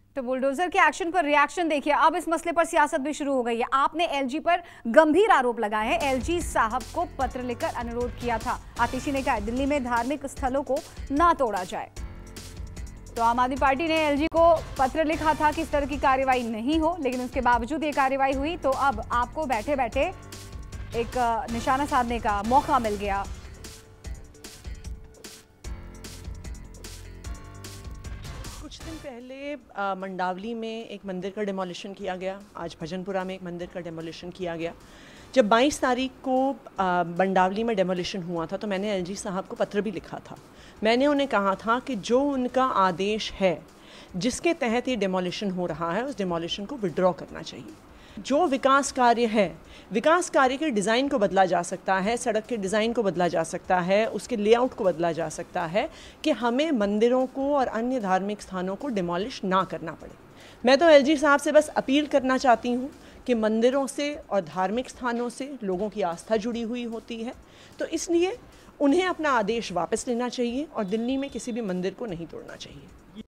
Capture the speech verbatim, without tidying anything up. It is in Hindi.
तो बुलडोजर के एक्शन पर रिएक्शन देखिए। अब इस मसले पर सियासत भी शुरू हो गई है। आपने एलजी पर गंभीर आरोप लगाए हैं। एलजी साहब को पत्र लिखकर अनुरोध किया था। आतिशी ने कहा दिल्ली में धार्मिक स्थलों को ना तोड़ा जाए। तो आम आदमी पार्टी ने एलजी को पत्र लिखा था कि इस तरह की कार्रवाई नहीं हो, लेकिन उसके बावजूद ये कार्रवाई हुई। तो अब आपको बैठे बैठे एक निशाना साधने का मौका मिल गया। कुछ दिन पहले आ, मंडावली में एक मंदिर का डेमोलिशन किया गया। आज भजनपुरा में एक मंदिर का डेमोलिशन किया गया। जब बाईस तारीख को आ, मंडावली में डेमोलिशन हुआ था तो मैंने एलजी साहब को पत्र भी लिखा था। मैंने उन्हें कहा था कि जो उनका आदेश है जिसके तहत ये डेमोलिशन हो रहा है उस डेमोलिशन को विड्रॉ करना चाहिए। जो विकास कार्य है, विकास कार्य के डिज़ाइन को बदला जा सकता है, सड़क के डिज़ाइन को बदला जा सकता है, उसके लेआउट को बदला जा सकता है कि हमें मंदिरों को और अन्य धार्मिक स्थानों को डिमोलिश ना करना पड़े। मैं तो एलजी साहब से बस अपील करना चाहती हूँ कि मंदिरों से और धार्मिक स्थानों से लोगों की आस्था जुड़ी हुई होती है, तो इसलिए उन्हें अपना आदेश वापस लेना चाहिए और दिल्ली में किसी भी मंदिर को नहीं तोड़ना चाहिए।